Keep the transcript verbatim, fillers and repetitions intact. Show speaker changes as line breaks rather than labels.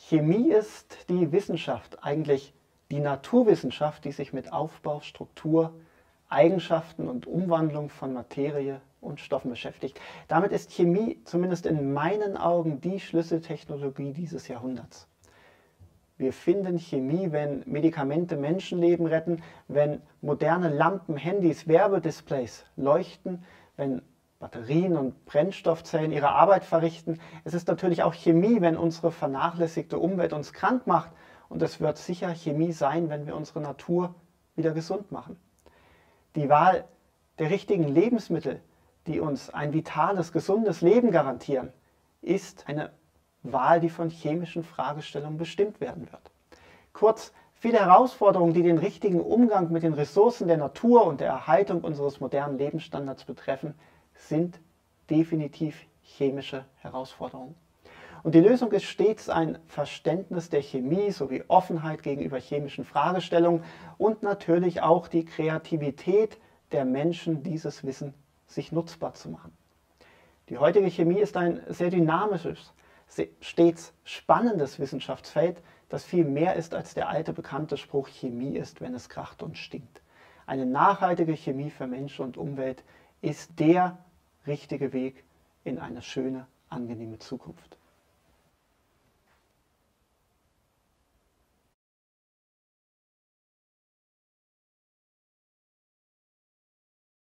Chemie ist die Wissenschaft, eigentlich die Naturwissenschaft, die sich mit Aufbau, Struktur, Eigenschaften und Umwandlung von Materie und Stoffen beschäftigt. Damit ist Chemie zumindest in meinen Augen die Schlüsseltechnologie dieses Jahrhunderts. Wir finden Chemie, wenn Medikamente Menschenleben retten, wenn moderne Lampen, Handys, Werbedisplays leuchten, wenn Batterien und Brennstoffzellen ihre Arbeit verrichten. Es ist natürlich auch Chemie, wenn unsere vernachlässigte Umwelt uns krank macht. Und es wird sicher Chemie sein, wenn wir unsere Natur wieder gesund machen. Die Wahl der richtigen Lebensmittel, die uns ein vitales, gesundes Leben garantieren, ist eine Wahl, die von chemischen Fragestellungen bestimmt werden wird. Kurz, viele Herausforderungen, die den richtigen Umgang mit den Ressourcen der Natur und der Erhaltung unseres modernen Lebensstandards betreffen, sind definitiv chemische Herausforderungen. Und die Lösung ist stets ein Verständnis der Chemie sowie Offenheit gegenüber chemischen Fragestellungen und natürlich auch die Kreativität der Menschen, dieses Wissen sich nutzbar zu machen. Die heutige Chemie ist ein sehr dynamisches, stets spannendes Wissenschaftsfeld, das viel mehr ist als der alte bekannte Spruch, Chemie ist, wenn es kracht und stinkt. Eine nachhaltige Chemie für Mensch und Umwelt ist der richtige Weg in eine schöne, angenehme Zukunft.